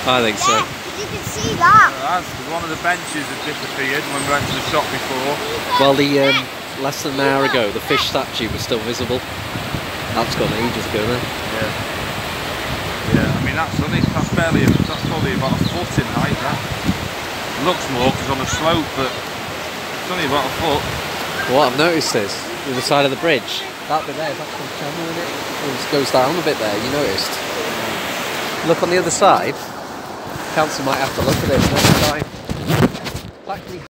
I think so. Yeah, you can see that. One of the benches had disappeared when we went to the shop before. Well, less than an hour ago, the fish statue was still visible. That's gone ages ago now. Yeah. I mean that's probably about a foot in height. That looks more because on a slope, but it's only about a foot. What I've noticed is, the other side of the bridge, that bit there is actually a channel in it. It just goes down a bit there, you noticed? Look on the other side. Council might have to look at it next time.